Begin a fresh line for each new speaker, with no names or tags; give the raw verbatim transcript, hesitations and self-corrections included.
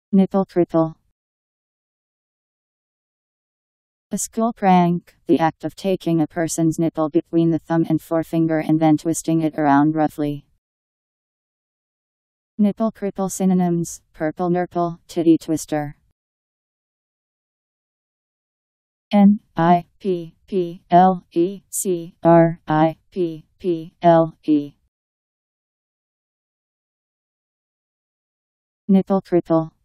Nipple cripple. A school prank, the act of taking a person's nipple between the thumb and forefinger and then twisting it around roughly. Nipple cripple synonyms: purple, nurple, titty twister. N I P P L E C R I P P L E. Nipple cripple.